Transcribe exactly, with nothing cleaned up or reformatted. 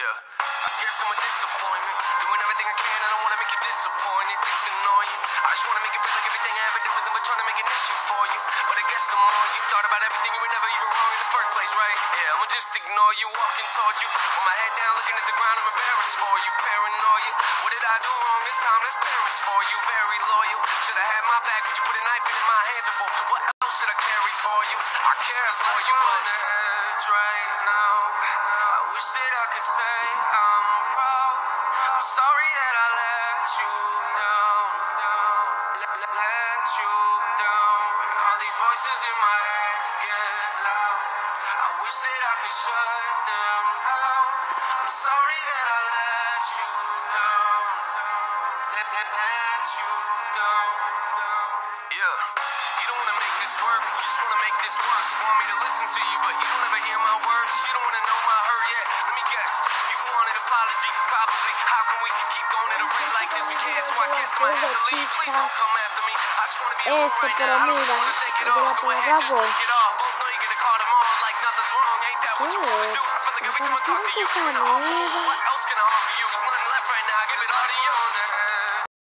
Yeah, I guess I'm a disappointment. Doing everything I can, I don't wanna make you disappointed. It's annoying. I just wanna make it feel like everything I ever did was never trying to make an issue for you. But I guess the more you thought about everything, you were never even wrong in the first place, right? Yeah, I'ma just ignore you, walking towards you. With my head down, looking at the ground, I'm embarrassed for you. Paranoia. What did I do wrong this time? That's parents for you. Very loyal. Should've had my back, but you put a knife in my hands before. What else should I carry for you? I care for you on the edge right now. I wish that I could say I'm proud. I'm sorry that I let you down. Let, let, let you down. All these voices in my head get loud. I wish that I could shut them out. I'm sorry that I let you down. Let, let, let you down. Yeah. You don't wanna make this work, you just wanna make this worse. Want me to listen to you, but you don't ever hear my words. You don't wanna know my hurt yet. Let me guess. You want an apology, probably. How can we keep going at a rate like this? We can't, so I guess I might have to leave. Please don't come after me. I just wanna be alone right now. I don't wanna think it all. Go ahead, just take it off. Both know you're gonna call them on like nothing's wrong. Ain't that what you always do? I feel like every time I talk to you, you're in a awful. What else can I offer you?